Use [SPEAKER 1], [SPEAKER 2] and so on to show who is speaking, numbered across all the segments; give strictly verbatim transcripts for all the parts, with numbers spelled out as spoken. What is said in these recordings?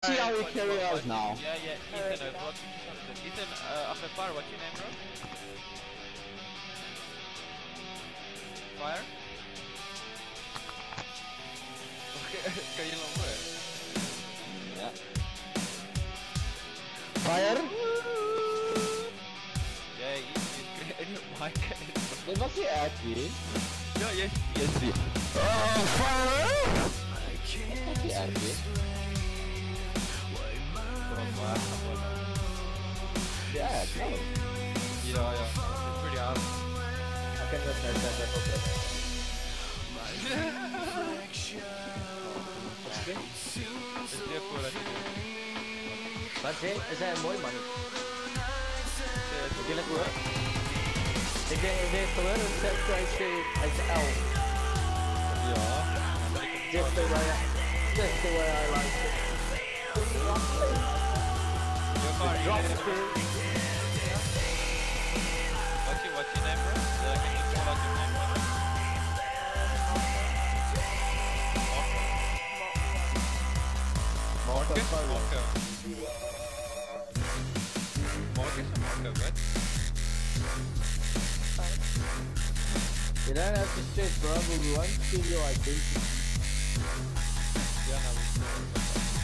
[SPEAKER 1] See how we carry us now.
[SPEAKER 2] Yeah, yeah, Ethan, uh, what, Ethan, uh, after fire, what's your name, bro? Fire? Okay, kan je lopen?
[SPEAKER 1] Ja. Fire?
[SPEAKER 2] Ja, je krijgt een mic.
[SPEAKER 1] Dit was die Aki.
[SPEAKER 2] Ja, yes, yes, yes.
[SPEAKER 1] Oh, fire! Wat was die Aki? Ja, ja, klopt.
[SPEAKER 2] Ja, ja, it's pretty hard.
[SPEAKER 1] I can just make that up okay.
[SPEAKER 2] Het is heel cool dat je doet.
[SPEAKER 1] Wat zeg? Is hij mooi man? Vind je het goed? Ik denk, ik denk gewoon een set hij is L.
[SPEAKER 2] Ja.
[SPEAKER 1] Just the way I, just the way I like it. Drop speed.
[SPEAKER 2] What's your, what's your name, bro? Yeah, can you spell out your name, bro? Marco? Marco. Marcus or Marco, what?
[SPEAKER 1] You don't have to stress, bro, but we won't steal your identity.
[SPEAKER 2] Yeah, no, we still.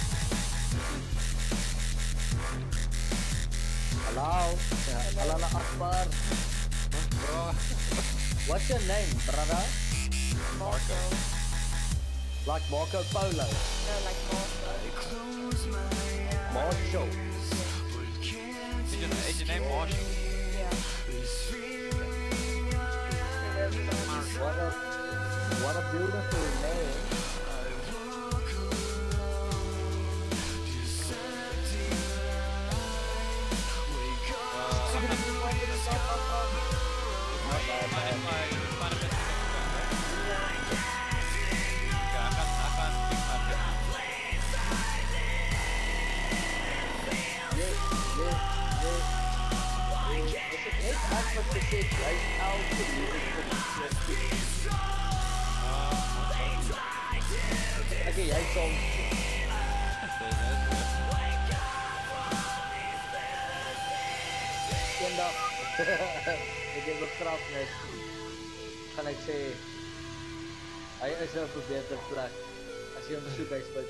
[SPEAKER 1] Hello? Yeah. Allah Akbar.
[SPEAKER 2] Bro.
[SPEAKER 1] What's your name, brother?
[SPEAKER 2] Marco.
[SPEAKER 1] Like Marco Polo?
[SPEAKER 3] No, like Marco.
[SPEAKER 1] Marshall.
[SPEAKER 2] Is your, is your name Marshall?
[SPEAKER 3] Yeah.
[SPEAKER 1] What a, what a beautiful name. Oké, jij komt. Kinder. Ik heb een strafmes. Kan ik zeggen. Hij is wel een betere plek. Als je hem bezoekt bij spijt.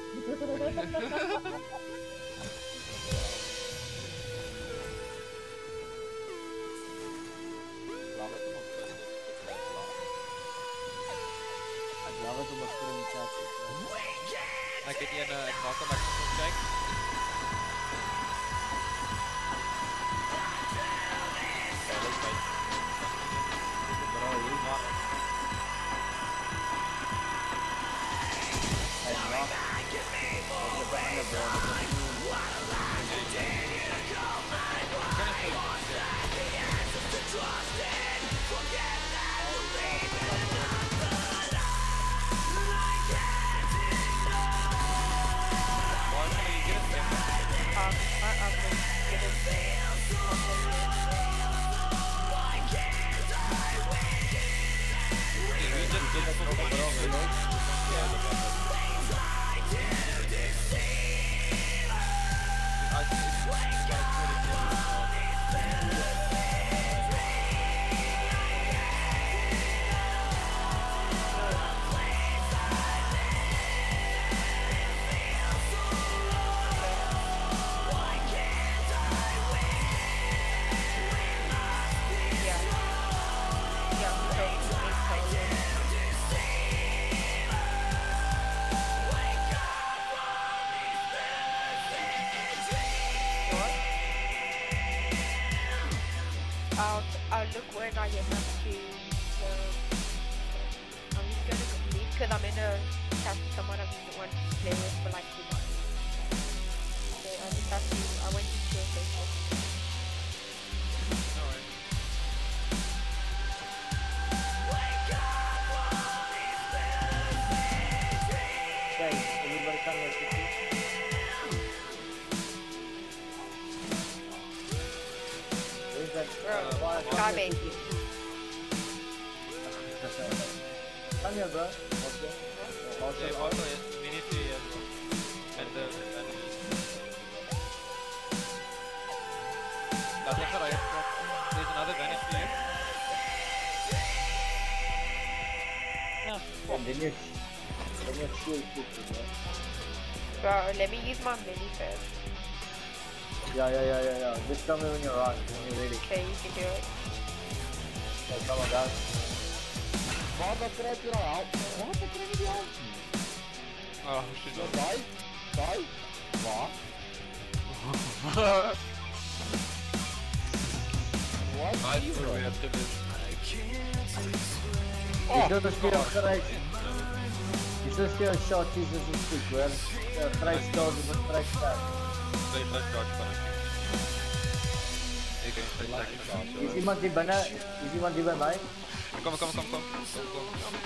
[SPEAKER 1] Laat het om een communicatie.
[SPEAKER 2] Dan kun je een knokken met een check. Bro, hier mag het.
[SPEAKER 1] Hij mag. Op de benen, bro.
[SPEAKER 3] Um, I, I'm gonna I'll, I'll look when I get up to the, I'm just gonna complete because I'm in a chat with someone I've been wanting to play with for like two months. So I just have to, I went to SHAREfactory.
[SPEAKER 2] No worries.
[SPEAKER 1] Guys, everybody come here quickly. Where's that?
[SPEAKER 3] Bro, sky baby.
[SPEAKER 1] Come here, bro. Okay.
[SPEAKER 2] Yeah, also, yes, we need to, yes. And the, and That's what I got. There's another vanish for you.
[SPEAKER 1] And then you, then you shield quickly, bro.
[SPEAKER 3] Bro, let me use my mini first.
[SPEAKER 1] Yeah, yeah, yeah, yeah, yeah. Just tell me when you're on, when you're ready.
[SPEAKER 3] Okay, you can do it.
[SPEAKER 1] Okay, come on, guys.
[SPEAKER 4] Waar dat krijg je nou uit? Waar dat krijg je uit?
[SPEAKER 2] Oh, shit.
[SPEAKER 4] Zo, die? Die? Waar? Wat?
[SPEAKER 2] I threw it after this.
[SPEAKER 1] Ik doe dus weer een grijs. Je zegt weer een shot, je zegt een stuk, hoor. Een grijs shot, je moet grijs staan.
[SPEAKER 2] Twee flash charge van ik. Ik heb een flash charge.
[SPEAKER 1] Is iemand die binnen? Is iemand die bij mij?
[SPEAKER 2] Kom, kom, kom, kom. Kom, kom.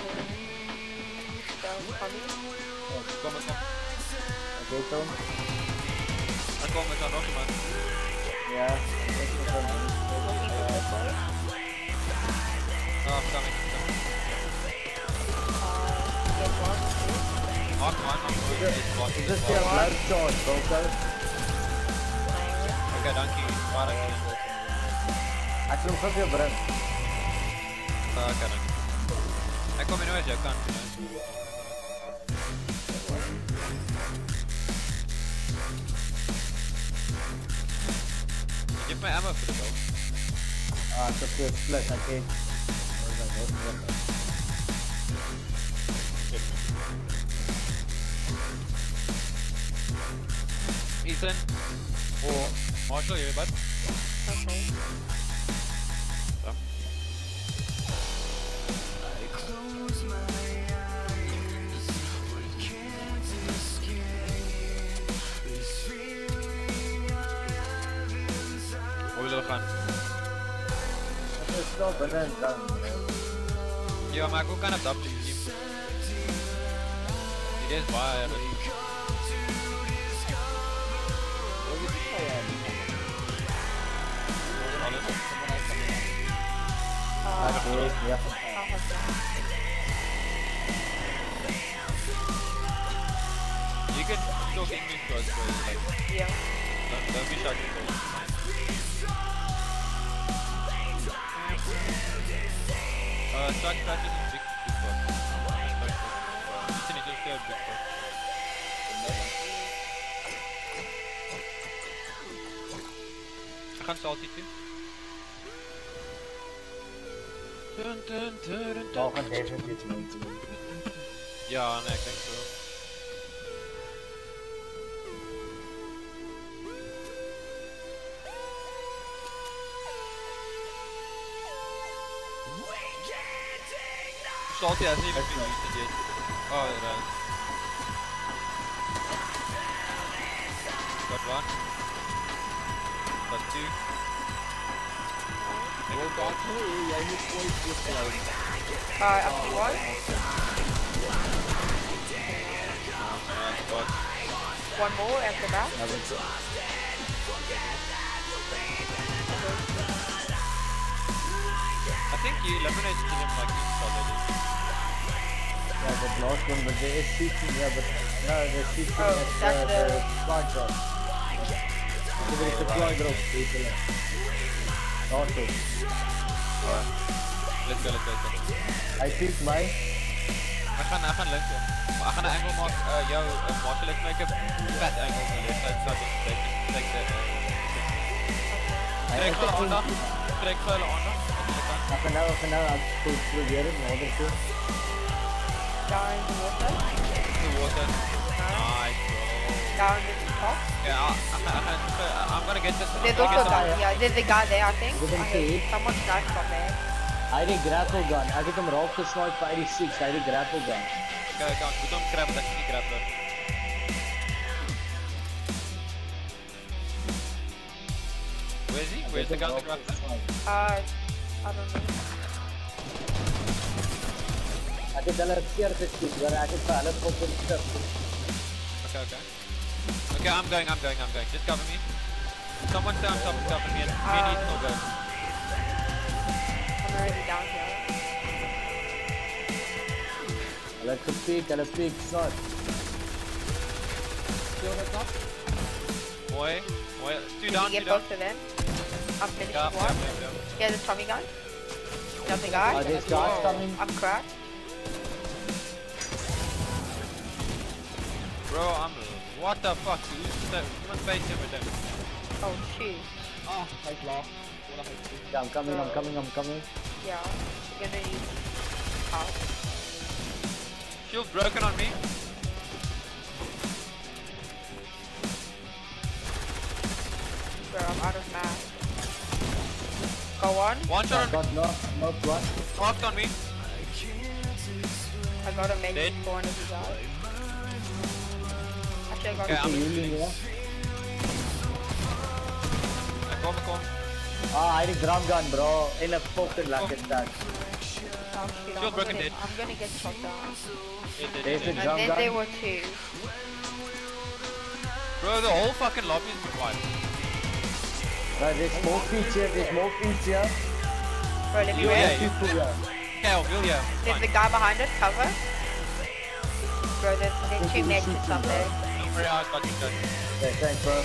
[SPEAKER 3] So, coming.
[SPEAKER 2] Kom, kom.
[SPEAKER 1] Oké, Tom.
[SPEAKER 2] Er komt er nog iemand.
[SPEAKER 1] Ja, ik heb het wel.
[SPEAKER 2] Oh, I'm coming. Mark one, mark one.
[SPEAKER 1] Is dit weer een luid charge, Boko?
[SPEAKER 2] Oké, dankie. Waar ik je?
[SPEAKER 1] Ik wil hem gewoon weer brengen.
[SPEAKER 2] Oké, dankie. Ik kom hier nooit, jij kan. Je hebt mij ammo voor de boot.
[SPEAKER 1] Ah, ik heb weer split, oké.
[SPEAKER 2] Ethan. Or Marshall, you bud?
[SPEAKER 3] Okay.
[SPEAKER 2] So. Waar willen we gaan?
[SPEAKER 1] Het is wel binnen dan.
[SPEAKER 2] Ja, maar ik ook aan het dapje team. Dit is waar.
[SPEAKER 1] Oké, ja.
[SPEAKER 2] You can talk English to us, bro. Like,
[SPEAKER 3] Yeah.
[SPEAKER 2] don't, don't be shy to talk. Uh, start scratches is big, big boss. Listen, it's just a big boss. I can't salty too. Dun, dun, dun, dun, dun.
[SPEAKER 1] Mogen definitief niet.
[SPEAKER 2] Ja, nee, ik denk zo. Salty hasn't even been used yet. Oh, it has. Got one. Got two.
[SPEAKER 4] Wil dat nu? Jij moet ooit terugkrijgen.
[SPEAKER 3] Uh, up to one.
[SPEAKER 2] Alright, got.
[SPEAKER 3] One more after that.
[SPEAKER 1] Ja, dat is...
[SPEAKER 2] I think you eliminated him like this already.
[SPEAKER 1] Yeah, the last one, but there is shooting, yeah, but no, they're shooting
[SPEAKER 3] Oh,
[SPEAKER 1] at
[SPEAKER 3] that's
[SPEAKER 1] uh,
[SPEAKER 3] the-
[SPEAKER 1] the fly drop. So there is a fly drop, people. Also,
[SPEAKER 2] Alright. Let's go, let's go, let's go.
[SPEAKER 1] I think my...
[SPEAKER 2] We gaan, we gaan links om. Maar we gaan een angle maken. Uh, yo, uh, Marshall, let's make a fat angle on the left side. So I can take, take the... Uh, Trek vuile aandacht. Trek vuile aandacht.
[SPEAKER 1] Ik ga nou, ik ga nou goed proberen, maar dat is...
[SPEAKER 3] Down in the water.
[SPEAKER 2] The water. Nice, bro.
[SPEAKER 3] Down in the top.
[SPEAKER 2] Yeah, I, I, I, I, I'm gonna get this.
[SPEAKER 3] There's
[SPEAKER 2] I'm gonna
[SPEAKER 3] also
[SPEAKER 2] get
[SPEAKER 3] guy. Yeah, there's a guy there, I think.
[SPEAKER 1] Didn't
[SPEAKER 3] I
[SPEAKER 1] see
[SPEAKER 3] heard
[SPEAKER 1] it.
[SPEAKER 3] someone sniped from there.
[SPEAKER 1] Hy het die grapple gun, ek het hom raak gesnipe by eighty-six, hy het die grapple gun.
[SPEAKER 2] Kijk, kijk, ik moet hem grabben, dat is niet grabben. Where is he? Where's the guy that grabbed him?
[SPEAKER 3] Uh, I don't know.
[SPEAKER 1] Ek het hulle keer geskiet, hoor, ek het vir hulle op hom stuk.
[SPEAKER 2] Okay, okay. Okay, I'm going, I'm going, I'm going. Just cover me. Someone stay on top and cover me and me and Ethan will go.
[SPEAKER 3] I'm already down here.
[SPEAKER 1] Hulle het gepiek, hulle piek, snot.
[SPEAKER 2] Mooi, mooi. Two
[SPEAKER 3] Did
[SPEAKER 2] down,
[SPEAKER 3] you
[SPEAKER 2] two
[SPEAKER 3] get
[SPEAKER 2] down.
[SPEAKER 3] both of them? I'm finishing
[SPEAKER 2] Yeah,
[SPEAKER 3] one.
[SPEAKER 2] yeah, yeah, yeah.
[SPEAKER 3] Here's the Tommy gun. Another guy.
[SPEAKER 1] Are these guys
[SPEAKER 2] Whoa.
[SPEAKER 1] coming?
[SPEAKER 3] I'm cracked.
[SPEAKER 2] Bro, I'm. What the fuck? Who's that? Someone's face him with them.
[SPEAKER 3] Oh shoot.
[SPEAKER 4] Ah, nice laugh.
[SPEAKER 1] Yeah, I'm coming, I'm coming, I'm coming.
[SPEAKER 3] Yeah. We're gonna need help.
[SPEAKER 2] Shield broken on me.
[SPEAKER 3] Bro, I'm out of math. Go on.
[SPEAKER 2] One shot on me.
[SPEAKER 1] Got no, no blood.
[SPEAKER 2] Marked on me.
[SPEAKER 3] I got a menu
[SPEAKER 2] Dead.
[SPEAKER 3] for one of you guys. Actually, I got
[SPEAKER 2] Okay,
[SPEAKER 3] a
[SPEAKER 2] I'm
[SPEAKER 1] Healing here.
[SPEAKER 2] I kom, kom.
[SPEAKER 1] Ah, I need drum gun, bro. In a fucking lucky that.
[SPEAKER 3] Oh shit,
[SPEAKER 2] Shield
[SPEAKER 3] I'm
[SPEAKER 2] broken
[SPEAKER 3] gonna,
[SPEAKER 2] dead.
[SPEAKER 3] I'm gonna get shot down.
[SPEAKER 2] It did,
[SPEAKER 1] There's
[SPEAKER 2] it
[SPEAKER 1] the
[SPEAKER 2] did.
[SPEAKER 3] And
[SPEAKER 1] drum
[SPEAKER 3] then
[SPEAKER 1] gun.
[SPEAKER 3] there were two.
[SPEAKER 2] Bro, the whole fucking lobby is wiped.
[SPEAKER 1] No, there's more feet here, there's more feet here.
[SPEAKER 3] Bro, let me
[SPEAKER 2] You,
[SPEAKER 3] rest.
[SPEAKER 2] yeah, you.
[SPEAKER 1] People here.
[SPEAKER 2] Okay, I'll heal you.
[SPEAKER 3] There's the
[SPEAKER 2] Fine.
[SPEAKER 3] guy behind us, cover. Bro, there's, there's two
[SPEAKER 1] People
[SPEAKER 3] medkits
[SPEAKER 1] shooting,
[SPEAKER 3] up there.
[SPEAKER 2] Don't worry, I got you guys.
[SPEAKER 1] Okay, thanks, bro.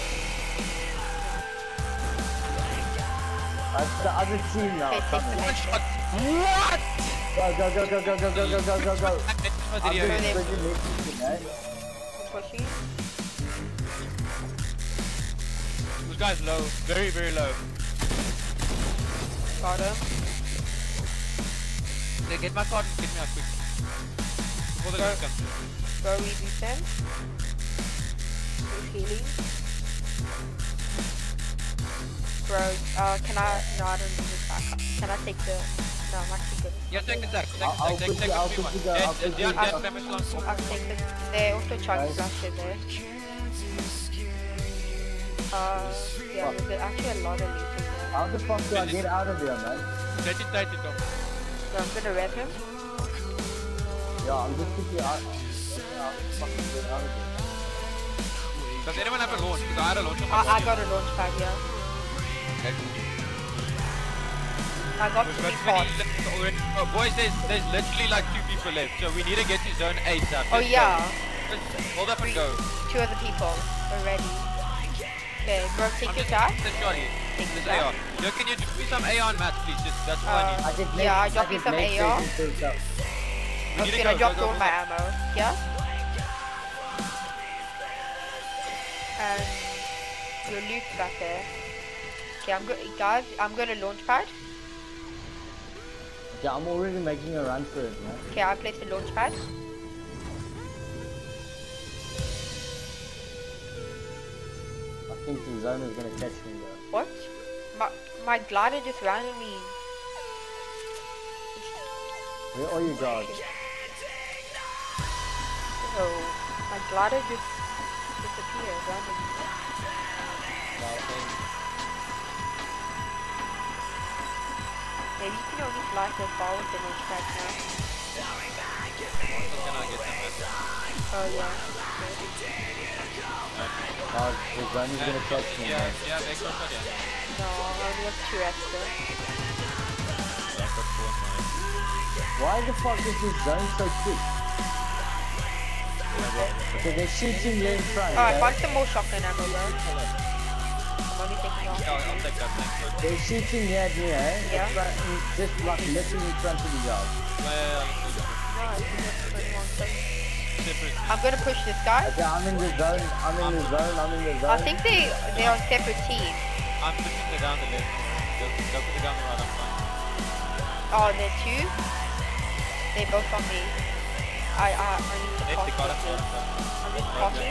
[SPEAKER 1] That's the other team now.
[SPEAKER 3] Okay, take the
[SPEAKER 1] Coming.
[SPEAKER 2] One
[SPEAKER 3] medkit.
[SPEAKER 2] shot. What?
[SPEAKER 1] Go, go, go, go, go, go, go, go, go, go, go.
[SPEAKER 2] What
[SPEAKER 1] I'm
[SPEAKER 2] did you
[SPEAKER 1] just
[SPEAKER 2] hear?
[SPEAKER 1] bringing this in, eh?
[SPEAKER 3] I'm pushing.
[SPEAKER 2] This guy's low. Very, very low.
[SPEAKER 3] Got him.
[SPEAKER 2] Hey, get my card and get me out quick. Before the
[SPEAKER 3] Go.
[SPEAKER 2] guys come.
[SPEAKER 3] Go reduce them. Who's healing? Bro, uh, can I? No, I don't need this back. Can I take the? No, I'm actually good.
[SPEAKER 2] Yeah, take the tag. Take
[SPEAKER 1] I'll- I'll
[SPEAKER 2] the tag. Take,
[SPEAKER 1] quickly-
[SPEAKER 2] take
[SPEAKER 1] I'll
[SPEAKER 2] the
[SPEAKER 1] quickly
[SPEAKER 2] one.
[SPEAKER 1] go, I'll
[SPEAKER 2] Yeah,
[SPEAKER 1] quickly
[SPEAKER 2] yeah,
[SPEAKER 1] go.
[SPEAKER 2] yeah, damage long.
[SPEAKER 3] I'll take the. They also charge
[SPEAKER 1] Nice.
[SPEAKER 3] flash in there. Uh, yeah, there's actually a lot of loot in there.
[SPEAKER 1] How the fuck do I get out of here, man?
[SPEAKER 2] Take it tight, Tom.
[SPEAKER 3] So I'm gonna rev him.
[SPEAKER 1] Yeah, I'm just quickly out. Yeah, I'll fucking get out of here.
[SPEAKER 2] Does anyone have a launch? Because I had a launch on my
[SPEAKER 3] I, I
[SPEAKER 2] body.
[SPEAKER 3] got a launch pad here.
[SPEAKER 2] Okay.
[SPEAKER 3] I got
[SPEAKER 2] We've
[SPEAKER 3] three
[SPEAKER 2] got
[SPEAKER 3] pods.
[SPEAKER 2] twenty left already. Oh, boys, there's, there's literally like two people left. So we need to get to zone eight up.
[SPEAKER 3] Oh yeah,
[SPEAKER 2] Let's hold up and go.
[SPEAKER 3] two other people already. Okay, bro, take your tag.
[SPEAKER 2] The shotty.
[SPEAKER 3] Take
[SPEAKER 2] This
[SPEAKER 3] your
[SPEAKER 2] A R.
[SPEAKER 3] tag.
[SPEAKER 2] Yo, can you give me some A R and mats, please? Just, that's all I
[SPEAKER 3] Uh,
[SPEAKER 2] need.
[SPEAKER 1] I did
[SPEAKER 3] Yeah, I
[SPEAKER 1] make-
[SPEAKER 3] dropped you
[SPEAKER 1] did
[SPEAKER 3] some
[SPEAKER 1] make
[SPEAKER 3] A R.
[SPEAKER 1] safety things up.
[SPEAKER 2] We need
[SPEAKER 3] Okay,
[SPEAKER 2] to
[SPEAKER 3] I
[SPEAKER 2] go,
[SPEAKER 3] dropped
[SPEAKER 2] go, go,
[SPEAKER 3] all
[SPEAKER 2] go.
[SPEAKER 3] my ammo. Yeah. And your loot's back there. Okay, I'm good, guys. I'm gonna launch pad.
[SPEAKER 1] Yeah, I'm already making a run for it, man.
[SPEAKER 3] Okay, I placed the launch pad.
[SPEAKER 1] I think the zone is gonna catch me though.
[SPEAKER 3] What? My my glider just randomly.
[SPEAKER 1] Where are you guys?
[SPEAKER 3] Oh, my glider just disappeared randomly. Maybe you can only fly so far with the launch pad now.
[SPEAKER 2] Can I get some mats?
[SPEAKER 3] Oh yeah.
[SPEAKER 1] Oh, the zone is gonna catch me.
[SPEAKER 2] Yeah,
[SPEAKER 1] man.
[SPEAKER 2] yeah, they got shot, yeah.
[SPEAKER 3] No, I only have two extra.
[SPEAKER 2] Yeah, I've got four on mine.
[SPEAKER 1] Why the fuck is this zone so quick? Okay, they're shooting you in front.
[SPEAKER 3] Alright,
[SPEAKER 1] eh?
[SPEAKER 3] find some more shotgun ammo though. I'm only taking off.
[SPEAKER 2] Yeah, I'll, I'll take that, thanks.
[SPEAKER 1] They're shooting here at me, eh?
[SPEAKER 3] Yeah.
[SPEAKER 1] In front- in- Just like literally in front of you guys.
[SPEAKER 2] Yeah, yeah, yeah, let's do that.
[SPEAKER 3] Nice, we got twenty-one seconds.
[SPEAKER 2] Separate.
[SPEAKER 3] I'm gonna push this guy.
[SPEAKER 1] Okay, I'm in the zone. I'm in the zone. I'm in the zone.
[SPEAKER 3] I think they they're on separate teams.
[SPEAKER 2] I'm pushing the down the left. Go, go put it down the right, I'm fine.
[SPEAKER 3] Oh, they're two. They're both on me. I I, I need to
[SPEAKER 2] Left, they got
[SPEAKER 3] cross
[SPEAKER 2] us.
[SPEAKER 3] this. I'm just crossing.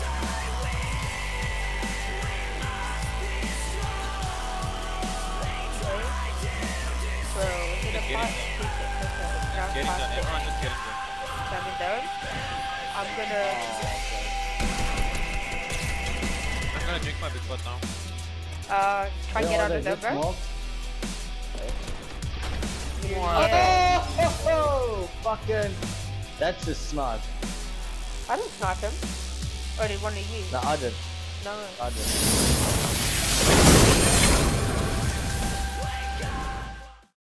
[SPEAKER 3] Bro, hit a
[SPEAKER 2] Just get
[SPEAKER 3] fight.
[SPEAKER 2] him
[SPEAKER 3] Okay, now
[SPEAKER 2] Getting
[SPEAKER 3] five
[SPEAKER 2] done,
[SPEAKER 3] seconds.
[SPEAKER 2] everyone just getting done.
[SPEAKER 3] Seven down. I'm gonna.
[SPEAKER 2] I'm gonna drink my big butt now.
[SPEAKER 3] Uh, try and
[SPEAKER 1] Where
[SPEAKER 3] get
[SPEAKER 1] are
[SPEAKER 3] out
[SPEAKER 1] they?
[SPEAKER 3] of them,
[SPEAKER 1] Just
[SPEAKER 3] bro.
[SPEAKER 1] walk.
[SPEAKER 3] Yeah.
[SPEAKER 1] Oh, oh, oh, fucking. That's just smart.
[SPEAKER 3] I didn't snipe him. Or did one of you?
[SPEAKER 1] No, I did.
[SPEAKER 3] No.
[SPEAKER 1] I did.